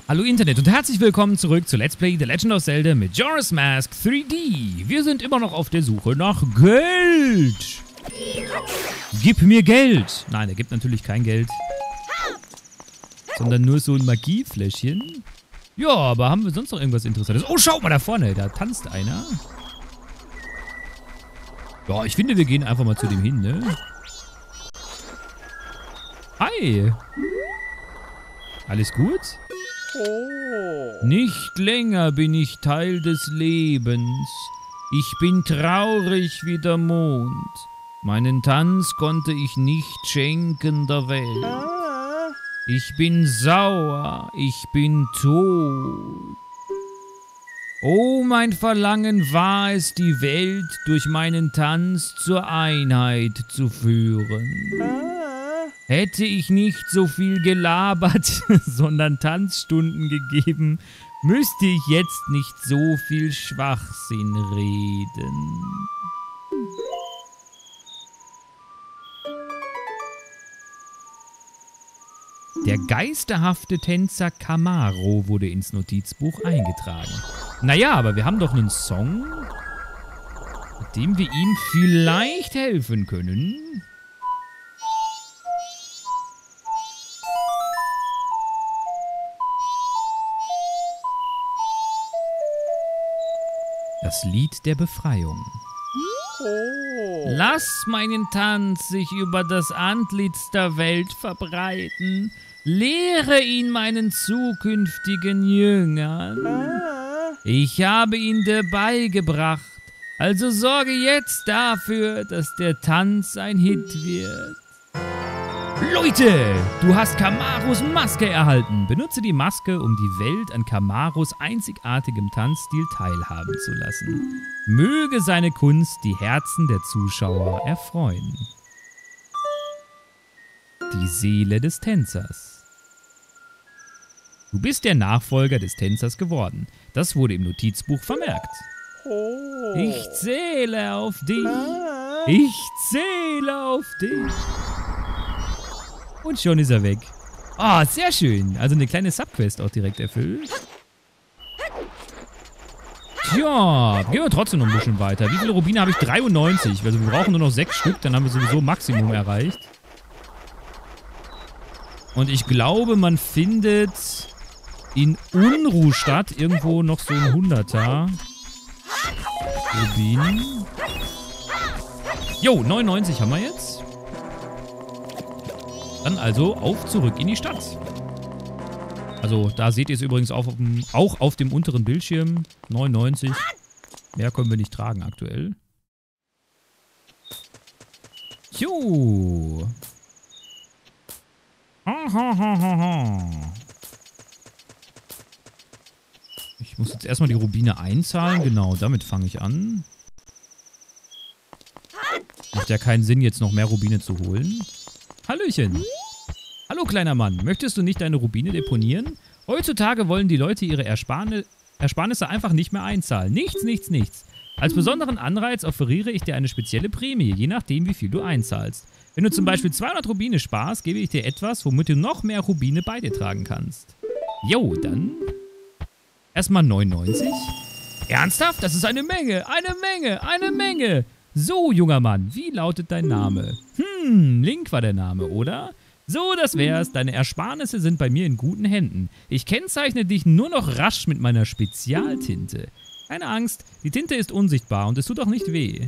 Hallo Internet und herzlich willkommen zurück zu Let's Play The Legend of Zelda mit Majora's Mask 3D. Wir sind immer noch auf der Suche nach Geld. Gib mir Geld. Nein, er gibt natürlich kein Geld. Sondern nur so ein Magiefläschchen. Ja, aber haben wir sonst noch irgendwas Interessantes? Oh, schaut mal da vorne, da tanzt einer. Ja, ich finde, wir gehen einfach mal zu dem hin, ne? Hi. Alles gut? Nicht länger bin ich Teil des Lebens. Ich bin traurig wie der Mond. Meinen Tanz konnte ich nicht schenken der Welt. Ich bin sauer, ich bin tot. Oh, mein Verlangen war es, die Welt durch meinen Tanz zur Einheit zu führen. Hätte ich nicht so viel gelabert, sondern Tanzstunden gegeben, müsste ich jetzt nicht so viel Schwachsinn reden. Der geisterhafte Tänzer Camaro wurde ins Notizbuch eingetragen. Naja, aber wir haben doch einen Song, mit dem wir ihm vielleicht helfen können. Das Lied der Befreiung. Lass meinen Tanz sich über das Antlitz der Welt verbreiten. Lehre ihn meinen zukünftigen Jüngern. Ich habe ihn dir beigebracht, also sorge jetzt dafür, dass der Tanz ein Hit wird. Leute, du hast Camaros Maske erhalten. Benutze die Maske, um die Welt an Camaros einzigartigem Tanzstil teilhaben zu lassen. Möge seine Kunst die Herzen der Zuschauer erfreuen. Die Seele des Tänzers. Du bist der Nachfolger des Tänzers geworden. Das wurde im Notizbuch vermerkt. Ich zähle auf dich. Ich zähle auf dich. Und schon ist er weg. Ah, sehr schön. Also eine kleine Subquest auch direkt erfüllt. Tja, gehen wir trotzdem noch ein bisschen weiter. Wie viele Rubine habe ich? 93. Also wir brauchen nur noch 6 Stück, dann haben wir sowieso Maximum erreicht. Und ich glaube, man findet in Unruhstadt irgendwo noch so ein 100er Rubin. Jo, 99 haben wir jetzt. Dann also auf zurück in die Stadt. Also da seht ihr es übrigens auch auf dem unteren Bildschirm. 99. Mehr können wir nicht tragen aktuell. Jo. Ich muss jetzt erstmal die Rubine einzahlen. Genau, damit fange ich an. Macht ja keinen Sinn, jetzt noch mehr Rubine zu holen. Hallöchen. Hallo, kleiner Mann. Möchtest du nicht deine Rubine deponieren? Heutzutage wollen die Leute ihre Ersparnisse einfach nicht mehr einzahlen. Nichts, nichts, nichts. Als besonderen Anreiz offeriere ich dir eine spezielle Prämie, je nachdem, wie viel du einzahlst. Wenn du zum Beispiel 200 Rubine sparst, gebe ich dir etwas, womit du noch mehr Rubine bei dir tragen kannst. Jo, dann erstmal 99. Ernsthaft? Das ist eine Menge, eine Menge, eine Menge. So, junger Mann, wie lautet dein Name? Link war der Name, oder? So, das wär's. Deine Ersparnisse sind bei mir in guten Händen. Ich kennzeichne dich nur noch rasch mit meiner Spezialtinte. Keine Angst, die Tinte ist unsichtbar und es tut auch nicht weh.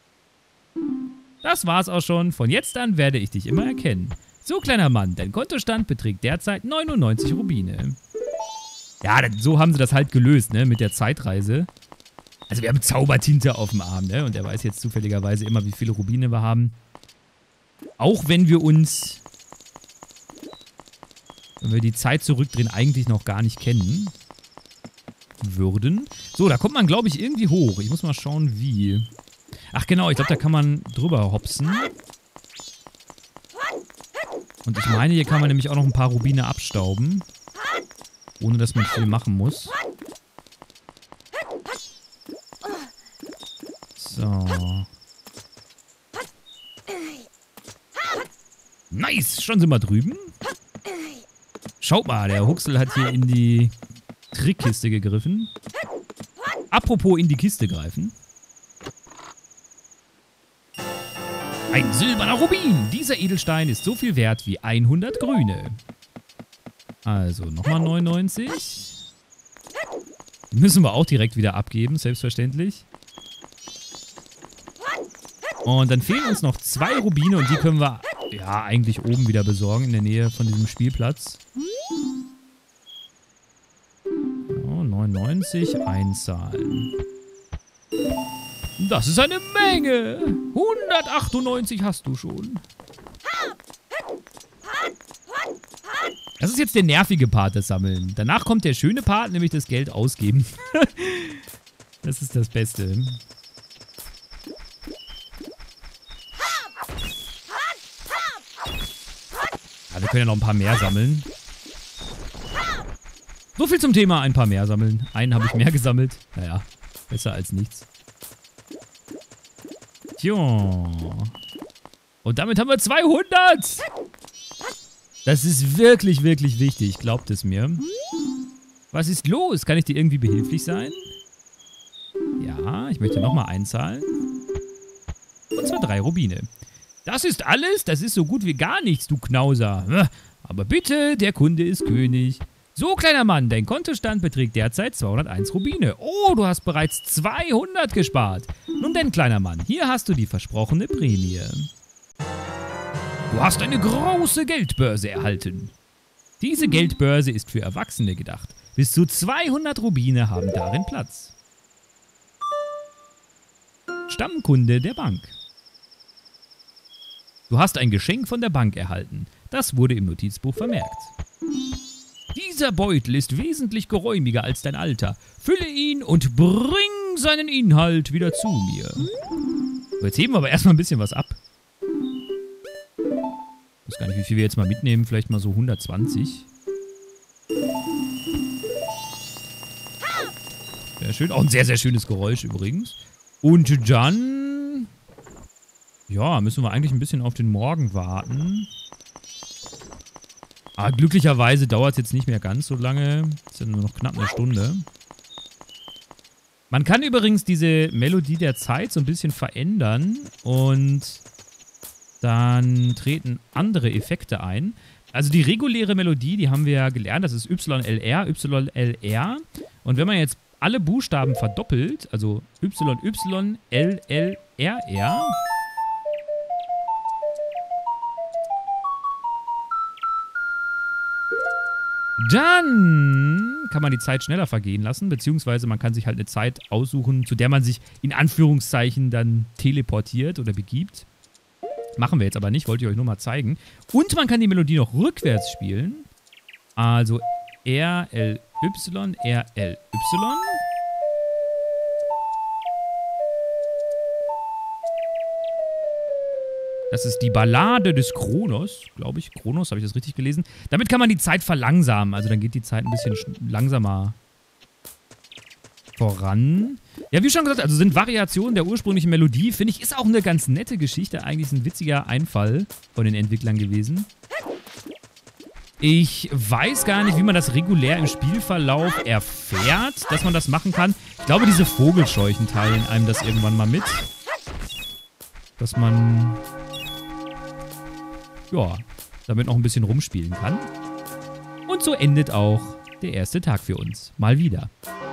Das war's auch schon. Von jetzt an werde ich dich immer erkennen. So, kleiner Mann, dein Kontostand beträgt derzeit 99 Rubine. Ja, so haben sie das halt gelöst, ne, mit der Zeitreise. Also wir haben Zaubertinte auf dem Arm, ne? Und er weiß jetzt zufälligerweise immer, wie viele Rubine wir haben. Auch wenn wir uns, wenn wir die Zeit zurückdrehen, eigentlich noch gar nicht kennen würden. So, da kommt man, glaube ich, irgendwie hoch. Ich muss mal schauen, wie. Ach genau, ich glaube, da kann man drüber hopsen. Und ich meine, hier kann man nämlich auch noch ein paar Rubine abstauben. Ohne, dass man viel machen muss. So. Nice, schon sind wir drüben. Schaut mal, der Huxel hat hier in die Trickkiste gegriffen. Apropos in die Kiste greifen. Ein silberner Rubin. Dieser Edelstein ist so viel wert wie 100 grüne. Also nochmal 99. Die müssen wir auch direkt wieder abgeben, selbstverständlich. Und dann fehlen uns noch 2 Rubine und die können wir ja eigentlich oben wieder besorgen, in der Nähe von diesem Spielplatz. So, 99 einzahlen. Das ist eine Menge. 198 hast du schon. Das ist jetzt der nervige Part, das Sammeln. Danach kommt der schöne Part, nämlich das Geld ausgeben. Das ist das Beste. Ja, wir können ja noch ein paar mehr sammeln. So viel zum Thema ein paar mehr sammeln. Einen habe ich mehr gesammelt. Naja, besser als nichts. Tja. Und damit haben wir 200. Das ist wirklich, wirklich wichtig. Glaubt es mir. Was ist los? Kann ich dir irgendwie behilflich sein? Ja, ich möchte nochmal einzahlen. Und zwar 3 Rubine. Das ist alles? Das ist so gut wie gar nichts, du Knauser. Aber bitte, der Kunde ist König. So, kleiner Mann, dein Kontostand beträgt derzeit 201 Rubine. Oh, du hast bereits 200 gespart. Nun denn, kleiner Mann, hier hast du die versprochene Prämie. Du hast eine große Geldbörse erhalten. Diese Geldbörse ist für Erwachsene gedacht. Bis zu 200 Rubine haben darin Platz. Stammkunde der Bank. Du hast ein Geschenk von der Bank erhalten. Das wurde im Notizbuch vermerkt. Dieser Beutel ist wesentlich geräumiger als dein Alter. Fülle ihn und bring seinen Inhalt wieder zu mir. Jetzt heben wir aber erstmal ein bisschen was ab. Ich weiß gar nicht, wie viel wir jetzt mal mitnehmen. Vielleicht mal so 120. Sehr schön. Auch ein sehr, sehr schönes Geräusch übrigens. Und dann... ja, müssen wir eigentlich ein bisschen auf den Morgen warten. Aber glücklicherweise dauert es jetzt nicht mehr ganz so lange. Es ist ja nur noch knapp eine Stunde. Man kann übrigens diese Melodie der Zeit so ein bisschen verändern. Und dann treten andere Effekte ein. Also die reguläre Melodie, die haben wir ja gelernt. Das ist YLR, YLR. Und wenn man jetzt alle Buchstaben verdoppelt, also YY, LLRR... dann kann man die Zeit schneller vergehen lassen, beziehungsweise man kann sich halt eine Zeit aussuchen, zu der man sich in Anführungszeichen dann teleportiert oder begibt. Machen wir jetzt aber nicht, wollte ich euch nur mal zeigen. Und man kann die Melodie noch rückwärts spielen. Also RLY, RLY. Das ist die Ballade des Kronos, glaube ich. Kronos, habe ich das richtig gelesen? Damit kann man die Zeit verlangsamen. Also dann geht die Zeit ein bisschen langsamer voran. Ja, wie schon gesagt, also sind Variationen der ursprünglichen Melodie. Finde ich, ist auch eine ganz nette Geschichte. Eigentlich ist ein witziger Einfall von den Entwicklern gewesen. Ich weiß gar nicht, wie man das regulär im Spielverlauf erfährt, dass man das machen kann. Ich glaube, diese Vogelscheuchen teilen einem das irgendwann mal mit. Dass man... ja, damit noch ein bisschen rumspielen kann. Und so endet auch der erste Tag für uns. Mal wieder.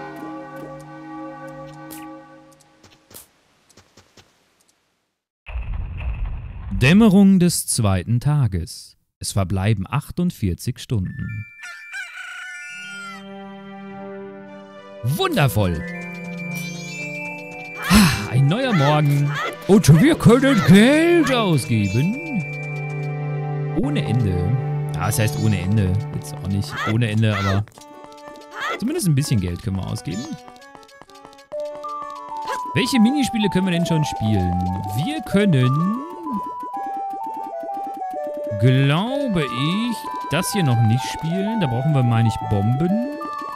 Dämmerung des zweiten Tages. Es verbleiben 48 Stunden. Wundervoll! Ein neuer Morgen. Und wir können Geld ausgeben. Ohne Ende. Ja, das heißt ohne Ende. Jetzt auch nicht ohne Ende, aber zumindest ein bisschen Geld können wir ausgeben. Welche Minispiele können wir denn schon spielen? Wir können, glaube ich, das hier noch nicht spielen. Da brauchen wir, meine ich, Bomben.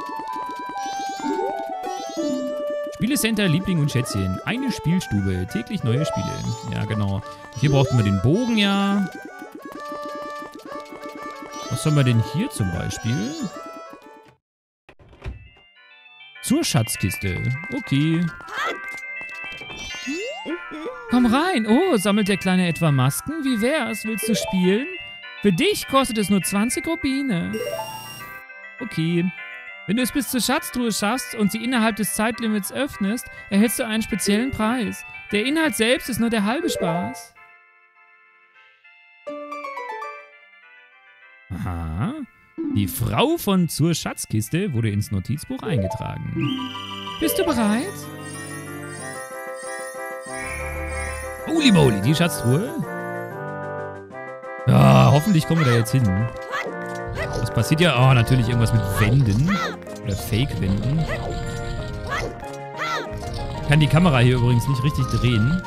Spielecenter, Liebling und Schätzchen. Eine Spielstube. Täglich neue Spiele. Ja, genau. Hier brauchten wir den Bogen, ja. Was haben wir denn hier zum Beispiel? Zur Schatzkiste. Okay. Komm rein. Oh, sammelt der Kleine etwa Masken? Wie wär's? Willst du spielen? Für dich kostet es nur 20 Rubine. Okay. Wenn du es bis zur Schatztruhe schaffst und sie innerhalb des Zeitlimits öffnest, erhältst du einen speziellen Preis. Der Inhalt selbst ist nur der halbe Spaß. Aha. Die Frau von zur Schatzkiste wurde ins Notizbuch eingetragen. Bist du bereit? Holy moly, die Schatztruhe. Ja, hoffentlich kommen wir da jetzt hin. Was passiert ja? Oh, natürlich irgendwas mit Wänden. Oder Fake-Wänden. Ich kann die Kamera hier übrigens nicht richtig drehen.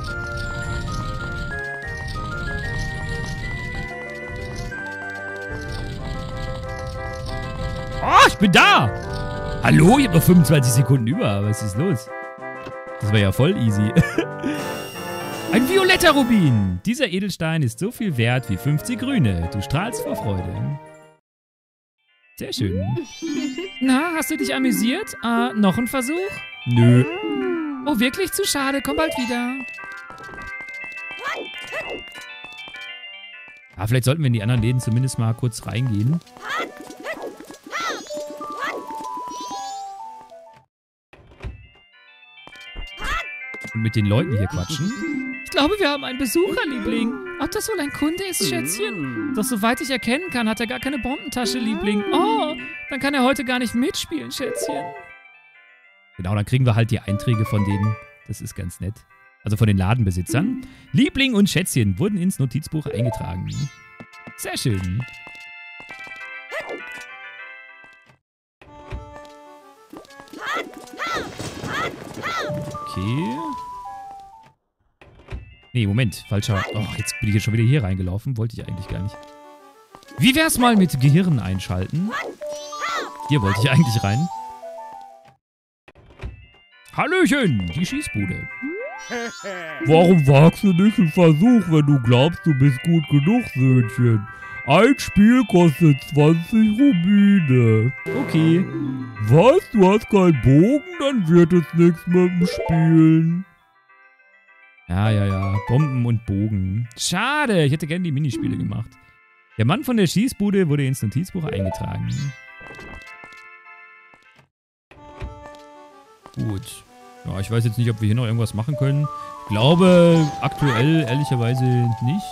Oh, ich bin da! Hallo, ich habe noch 25 Sekunden über. Was ist los? Das war ja voll easy. Ein violetter Rubin. Dieser Edelstein ist so viel wert wie 50 grüne. Du strahlst vor Freude. Sehr schön. Na, hast du dich amüsiert? Noch ein Versuch? Nö. Oh, wirklich zu schade. Komm bald wieder. Ah, vielleicht sollten wir in die anderen Läden zumindest mal kurz reingehen. Und mit den Leuten hier quatschen. Ich glaube, wir haben einen Besucher, Liebling. Ob das wohl ein Kunde ist, Schätzchen? Doch soweit ich erkennen kann, hat er gar keine Bombentasche, Liebling. Oh, dann kann er heute gar nicht mitspielen, Schätzchen. Genau, dann kriegen wir halt die Einträge von denen. Das ist ganz nett. Also von den Ladenbesitzern. Liebling und Schätzchen wurden ins Notizbuch eingetragen. Sehr schön. Okay. Nee, Moment. Falscher. Oh, jetzt bin ich jetzt schon wieder hier reingelaufen. Wollte ich eigentlich gar nicht. Wie wär's mal mit Gehirn einschalten? Hier wollte ich eigentlich rein. Hallöchen, die Schießbude. Warum wagst du nicht einen Versuch, wenn du glaubst, du bist gut genug, Söhnchen? Ein Spiel kostet 20 Rubine. Okay. Was? Du hast keinen Bogen? Dann wird es nichts mit dem Spielen. Ja. Bomben und Bogen. Schade, ich hätte gerne die Minispiele gemacht. Der Mann von der Schießbude wurde ins Notizbuch eingetragen. Gut. Ja, ich weiß jetzt nicht, ob wir hier noch irgendwas machen können. Ich glaube, aktuell ehrlicherweise nicht.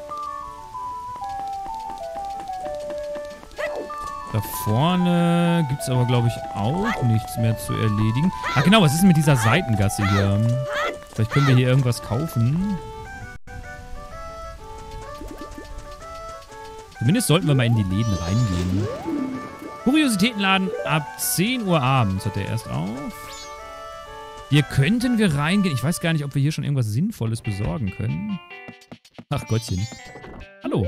Da vorne gibt es aber, glaube ich, auch nichts mehr zu erledigen. Ach genau, was ist denn mit dieser Seitengasse hier? Vielleicht können wir hier irgendwas kaufen. Zumindest sollten wir mal in die Läden reingehen. Kuriositätenladen ab 10 Uhr abends hat er erst auf. Hier könnten wir reingehen. Ich weiß gar nicht, ob wir hier schon irgendwas Sinnvolles besorgen können. Ach Gottchen. Hallo.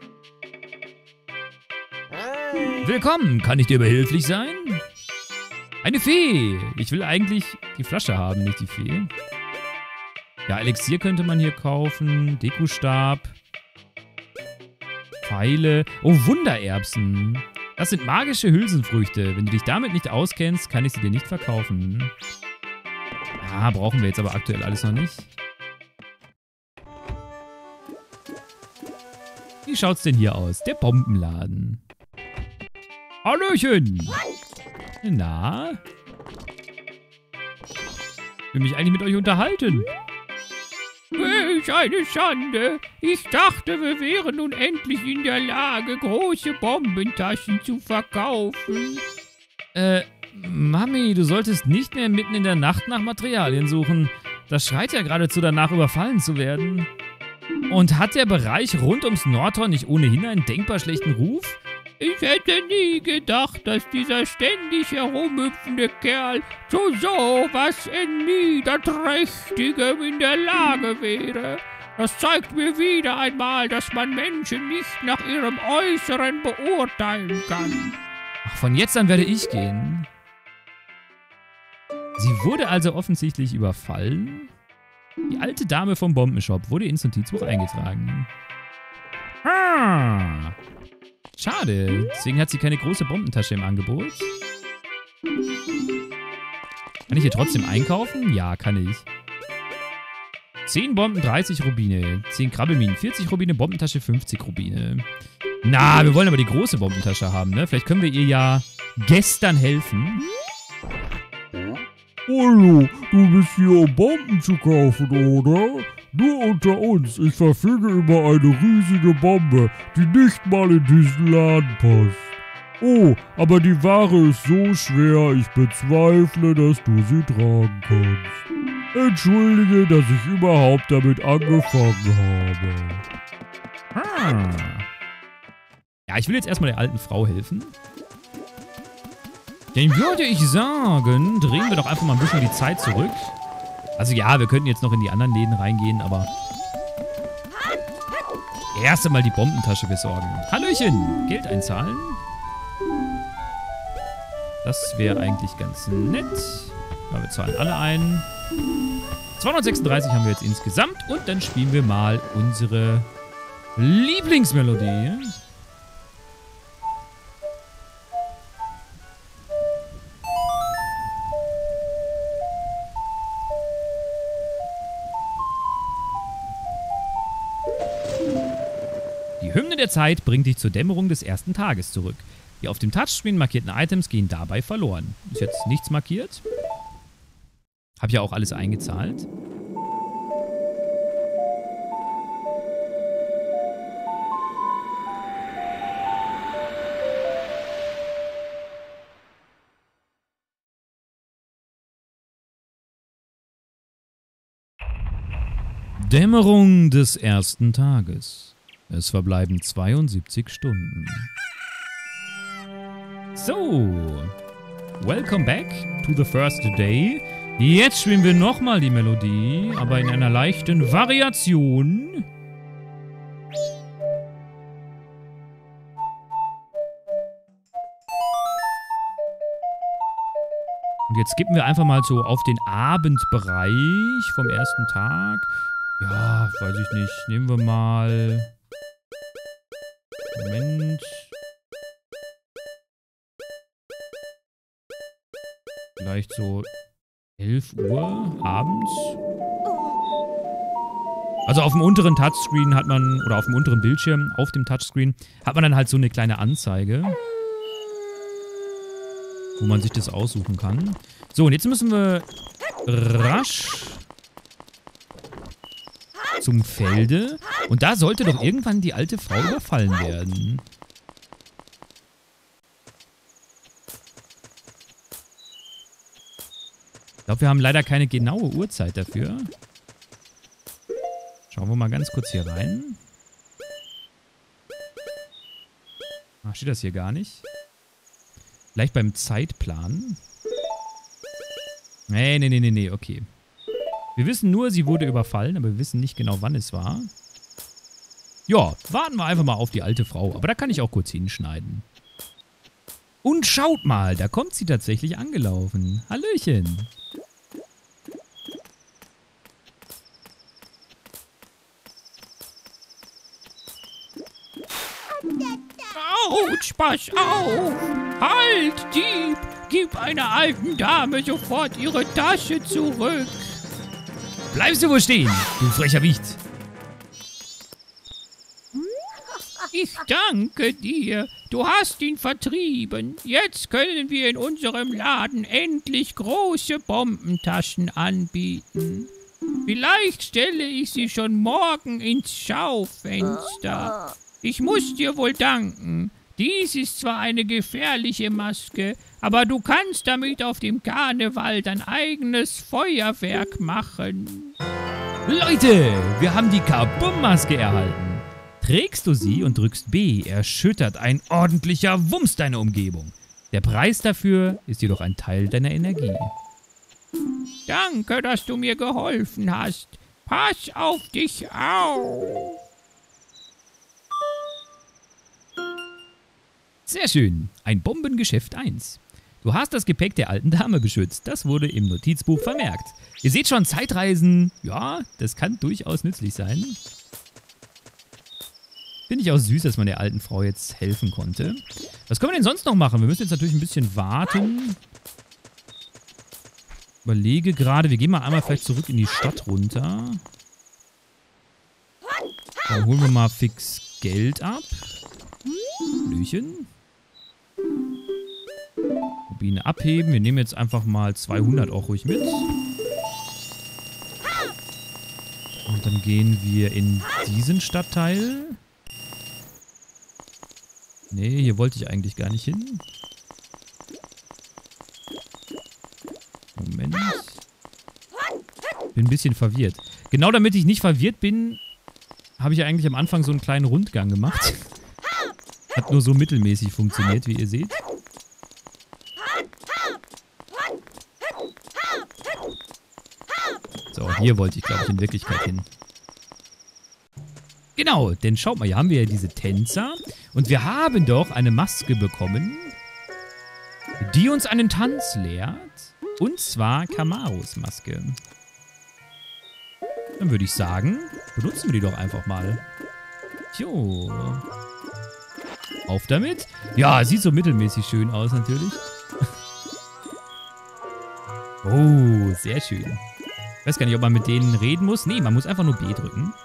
Willkommen. Kann ich dir behilflich sein? Eine Fee. Ich will eigentlich die Flasche haben, nicht die Fee. Ja, Elixier könnte man hier kaufen. Dekostab. Pfeile. Oh, Wundererbsen. Das sind magische Hülsenfrüchte. Wenn du dich damit nicht auskennst, kann ich sie dir nicht verkaufen. Ah, brauchen wir jetzt aber aktuell alles noch nicht. Wie schaut's denn hier aus? Der Bombenladen. Hallöchen! Na? Ich will mich eigentlich mit euch unterhalten. Welch eine Schande! Ich dachte, wir wären nun endlich in der Lage, große Bombentaschen zu verkaufen. Mami, du solltest nicht mehr mitten in der Nacht nach Materialien suchen. Das schreit ja geradezu danach, überfallen zu werden. Und hat der Bereich rund ums Nordtor nicht ohnehin einen denkbar schlechten Ruf? Ich hätte nie gedacht, dass dieser ständig herumhüpfende Kerl zu sowas Niederträchtigem in der Lage wäre. Das zeigt mir wieder einmal, dass man Menschen nicht nach ihrem Äußeren beurteilen kann. Ach, von jetzt an werde ich gehen. Sie wurde also offensichtlich überfallen. Die alte Dame vom Bombenshop wurde ins Notizbuch eingetragen. Ah. Schade. Deswegen hat sie keine große Bombentasche im Angebot. Kann ich hier trotzdem einkaufen? Ja, kann ich. 10 Bomben, 30 Rubine. 10 Krabbelminen, 40 Rubine, Bombentasche, 50 Rubine. Na, wir wollen aber die große Bombentasche haben, ne? Vielleicht können wir ihr ja gestern helfen. Hallo, du bist hier, um Bomben zu kaufen, oder? Nur unter uns, ich verfüge über eine riesige Bombe, die nicht mal in diesen Laden passt. Oh, aber die Ware ist so schwer, ich bezweifle, dass du sie tragen kannst. Entschuldige, dass ich überhaupt damit angefangen habe. Ja, ich will jetzt erstmal der alten Frau helfen. Dann würde ich sagen, drehen wir doch einfach mal ein bisschen die Zeit zurück. Also ja, wir könnten jetzt noch in die anderen Läden reingehen, aber erst einmal die Bombentasche besorgen. Hallöchen, Geld einzahlen. Das wäre eigentlich ganz nett. Ja, wir zahlen alle ein. 236 haben wir jetzt insgesamt und dann spielen wir mal unsere Lieblingsmelodie. Die Hymne der Zeit bringt dich zur Dämmerung des ersten Tages zurück. Die auf dem Touchscreen markierten Items gehen dabei verloren. Ist jetzt nichts markiert. Hab ja auch alles eingezahlt. Dämmerung des ersten Tages. Es verbleiben 72 Stunden. So, welcome back to the first day. Jetzt spielen wir nochmal die Melodie, aber in einer leichten Variation. Und jetzt skippen wir einfach mal so auf den Abendbereich vom ersten Tag. Ja, weiß ich nicht. Nehmen wir mal... Moment... Vielleicht so 11 Uhr abends. Also auf dem unteren Touchscreen hat man, oder auf dem unteren Bildschirm, auf dem Touchscreen, hat man dann halt so eine kleine Anzeige, wo man sich das aussuchen kann. So, und jetzt müssen wir rasch zum Felde. Und da sollte doch irgendwann die alte Frau überfallen werden. Ich glaube, wir haben leider keine genaue Uhrzeit dafür. Schauen wir mal ganz kurz hier rein. Ach, steht das hier gar nicht? Vielleicht beim Zeitplan? Nee, okay. Wir wissen nur, sie wurde überfallen, aber wir wissen nicht genau, wann es war. Ja, warten wir einfach mal auf die alte Frau. Aber da kann ich auch kurz hinschneiden. Und schaut mal, da kommt sie tatsächlich angelaufen. Hallöchen. Autsch, pass auf! Halt, Dieb! Gib einer alten Dame sofort ihre Tasche zurück! Bleibst du wohl stehen, du frecher Wicht! Ich danke dir. Du hast ihn vertrieben. Jetzt können wir in unserem Laden endlich große Bombentaschen anbieten. Vielleicht stelle ich sie schon morgen ins Schaufenster. Ich muss dir wohl danken. Dies ist zwar eine gefährliche Maske, aber du kannst damit auf dem Karneval dein eigenes Feuerwerk machen. Leute, wir haben die Kabum-Maske erhalten. Trägst du sie und drückst B, erschüttert ein ordentlicher Wumms deine Umgebung. Der Preis dafür ist jedoch ein Teil deiner Energie. Danke, dass du mir geholfen hast. Pass auf dich auf. Sehr schön. Ein Bombengeschäft 1. Du hast das Gepäck der alten Dame beschützt. Das wurde im Notizbuch vermerkt. Ihr seht schon, Zeitreisen, ja, das kann durchaus nützlich sein. Finde ich auch süß, dass man der alten Frau jetzt helfen konnte. Was können wir denn sonst noch machen? Wir müssen jetzt natürlich ein bisschen warten. Überlege gerade, wir gehen mal einmal vielleicht zurück in die Stadt runter. Dann holen wir mal fix Geld ab. Hallöchen. Rubine abheben. Wir nehmen jetzt einfach mal 200 auch ruhig mit. Und dann gehen wir in diesen Stadtteil. Nee, hier wollte ich eigentlich gar nicht hin. Moment. Bin ein bisschen verwirrt. Genau damit ich nicht verwirrt bin, habe ich ja eigentlich am Anfang so einen kleinen Rundgang gemacht. Hat nur so mittelmäßig funktioniert, wie ihr seht. So, hier wollte ich, glaube ich, in Wirklichkeit hin. Genau, denn schaut mal, hier haben wir ja diese Tänzer. Und wir haben doch eine Maske bekommen, die uns einen Tanz lehrt. Und zwar Kamaros Maske. Dann würde ich sagen, benutzen wir die doch einfach mal. Jo. Auf damit. Ja, sieht so mittelmäßig schön aus natürlich. Oh, sehr schön. Ich weiß gar nicht, ob man mit denen reden muss. Nee, man muss einfach nur B drücken.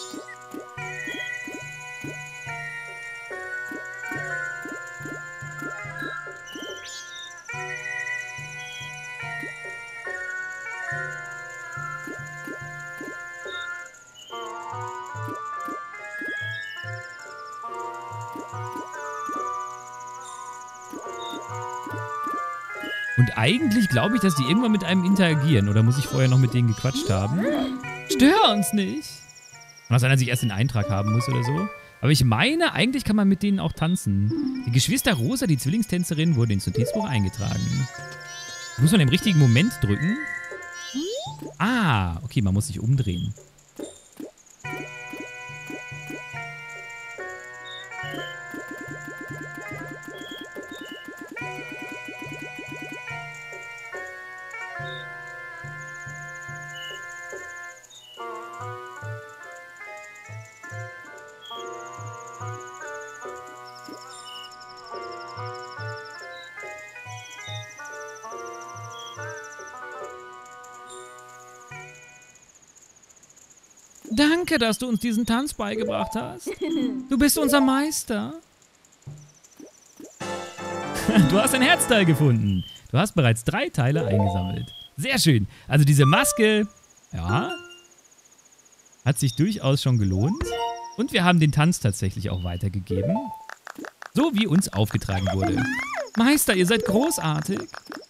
Und eigentlich glaube ich, dass die irgendwann mit einem interagieren. Oder muss ich vorher noch mit denen gequatscht haben? Stör uns nicht! Kann auch sein, dass ich erst den Eintrag haben muss oder so. Aber ich meine, eigentlich kann man mit denen auch tanzen. Die Geschwister Rosa, die Zwillingstänzerin, wurde ins Notizbuch eingetragen. Muss man im richtigen Moment drücken? Ah, okay, man muss sich umdrehen. Danke, dass du uns diesen Tanz beigebracht hast. Du bist unser Meister. Du hast ein Herzteil gefunden. Du hast bereits 3 Teile eingesammelt. Sehr schön. Also diese Maske, ja, hat sich durchaus schon gelohnt. Und wir haben den Tanz tatsächlich auch weitergegeben. So wie uns aufgetragen wurde. Meister, ihr seid großartig.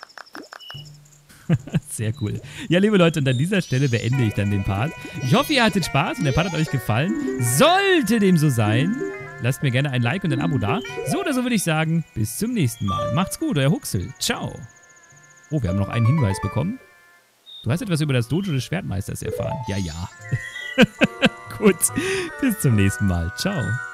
Sehr cool. Ja, liebe Leute, und an dieser Stelle beende ich dann den Part. Ich hoffe, ihr hattet Spaß und der Part hat euch gefallen. Sollte dem so sein, lasst mir gerne ein Like und ein Abo da. So oder so würde ich sagen, bis zum nächsten Mal. Macht's gut, euer Huxel. Ciao. Oh, wir haben noch einen Hinweis bekommen. Du hast etwas über das Dojo des Schwertmeisters erfahren. Ja, ja. Gut, bis zum nächsten Mal. Ciao.